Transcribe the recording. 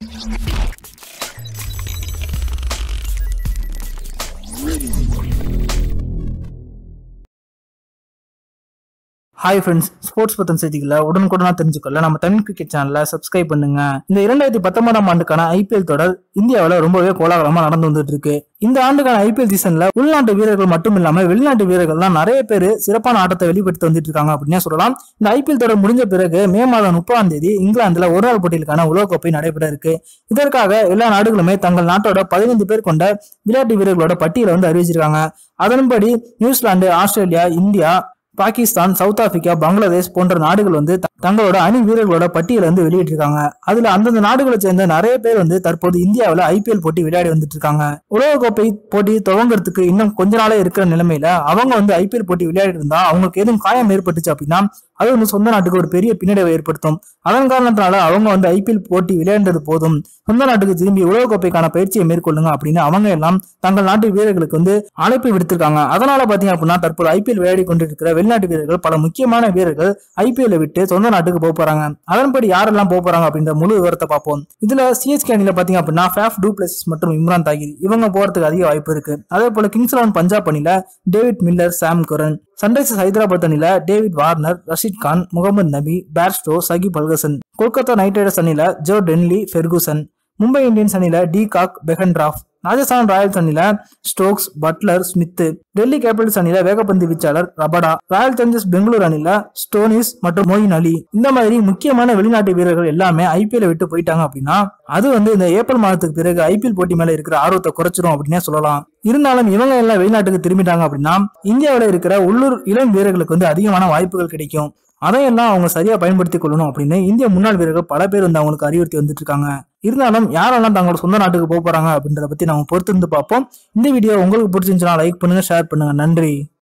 Hi friends, sports பத்தின செய்திகளை உடனுக்குடனா தெரிஞ்சுக்கொள்ள நம்ம தமிழ் கிரிக்கெட் சேனலை சப்ஸ்கிரைப் பண்ணுங்க. இந்த 2019ஆம் ஆண்டுக்கான ஐபிஎல் தொடர் இந்தியாவில் ரொம்பவே கோலாகலமா நடந்து வந்துட்டு இருக்கு. இந்த ஆண்டுக்கான ஐபிஎல் சீசன்ல உள்நாட்டு வீரர்கள் மட்டும் இல்லாம வெளிநாட்டு வீரர்கள்லாம் நிறைய பேர் சிறப்பான ஆட்டத்தை வெளிப்படுத்தி வந்துட்டு இருக்காங்க அப்படின்னே சொல்லலாம். இந்த ஐபிஎல் தொடர் முடிஞ்ச பிறகு மே மாதம் 30ஆம் தேதி இங்கிலாந்துல ஒரு நாள் போட்டிகளுக்கான உலகக்கோப்பை நடைபெற இருக்கு. இதற்காக எல்லா நாடுகளுமே தங்கள் நாட்டோட 15 பேர் கொண்ட விளையாட்டு வீரர்களோட பட்டியலை அறிவிச்சிருக்காங்க. அதன்படி New Zealand, Australia, India, Pakistan, South Africa, Bangladesh போன்ற நாடுகள் தங்களோட அணி வீரர்களோட பட்டியலை வெளியிட்டிருக்காங்க. அதுல அந்தந்த நாடுகளை சேர்ந்த நிறைய பேர் தற்போது இந்தியாவில் ஐபிஎல் போட்டி விளையாடி வந்துட்டு இருக்காங்க. உலகக்கோப்பை போட்டி துவங்குறதுக்கு இன்னும் கொஞ்ச நாளே இருக்கிற நிலைமையில அவங்க ஐபிஎல் போட்டி விளையாடி இருந்தா அவங்களுக்கு எதுவும் காயம் ஏற்பட்டுச்சு அப்படின்னா அது சொந்த நாட்டுக்கு ஒரு பெரிய பின்னடைவை ஏற்படுத்தும். அதன் காரணத்தினால அவங்க ஐபிஎல் போட்டி விளையாண்டது போதும், சொந்த நாட்டுக்கு திரும்பி உலகக்கோப்பைக்கான பயிற்சியை மேற்கொள்ளுங்க அப்படின்னு அவங்க எல்லாம் தங்கள் நாட்டு வீரர்களுக்கு அழைப்பு விடுத்திருக்காங்க. அதனால பாத்தீங்க அப்படின்னா தற்போது ஐபிஎல் விளையாடி கொண்டிருக்கிற வெளிநாட்டு வீரர்கள், பல முக்கியமான வீரர்கள் ஐபிஎல் விட்டு சொந்த நாட்டுக்கு போக போறாங்க. அதன்படி யாரெல்லாம் போக போறாங்க அப்படின்ற முழு விவரத்தை பார்ப்போம். இதுல சிஎஸ்கே அணியில பாத்தீங்க அப்படின்னா ஃபேஃப் டு பிளஸிஸ் மற்றும் இம்ரான் தாகிர் இவங்க போறதுக்கு அதிக வாய்ப்பு இருக்கு. அதே போல கிங்ஸ் 11 பஞ்சாப் அணியில David Miller, Sam Curran, Sunrisers Hyderabad அணியில David Warner, Rashid Khan, Mohammad Nabi, Bairstow, Shakib Al Hasan, Kolkata Knight Riders அணியில Joe Denly, Ferguson, Mumbai Indians அணியில de Kock, Behrendorff, Rajasthan Royals அணியில Stokes, Buttler, Smith, Delhi Capitals அணியில வேகப்பந்து வீச்சாளர் ரபடா, ராயல் சேலஞ்சர்ஸ் பெங்களூர் அணியில ஸ்டோனிஸ் மற்றும் மொயின் அலி, இந்த மாதிரி முக்கியமான வெளிநாட்டு வீரர்கள் எல்லாமே ஐபிஎல் விட்டு போயிட்டாங்க அப்படின்னா அது இந்த ஏப்ரல் மாதத்துக்கு பிறகு ஐபிஎல் போட்டி மேல இருக்கிற ஆர்வத்தை குறைச்சிரும் அப்படின்னே சொல்லலாம். இருந்தாலும் இவங்க எல்லாம் வெளிநாட்டுக்கு திரும்பிட்டாங்க அப்படின்னா இந்தியாவில இருக்கிற உள்ளூர் இளம் வீரர்களுக்கு அதிகமான வாய்ப்புகள் கிடைக்கும். அதையெல்லாம் அவங்க சரியா பயன்படுத்திக் கொள்ளணும் அப்படின்னு இந்திய முன்னாள் வீரர்கள் பல பேர் அவங்களுக்கு அறிவுறுத்தி வந்துட்டு இருக்காங்க. இருந்தாலும் யாரெல்லாம் தங்களோட சொந்த நாட்டுக்கு போக போறாங்க அப்படின்றத பத்தி நம்ம பொறுத்திருந்து பார்ப்போம். இந்த வீடியோ உங்களுக்கு பிடிச்சிருந்துச்சுன்னா லைக் பண்ணுங்க, ஷேர் பண்ணுங்க. நன்றி.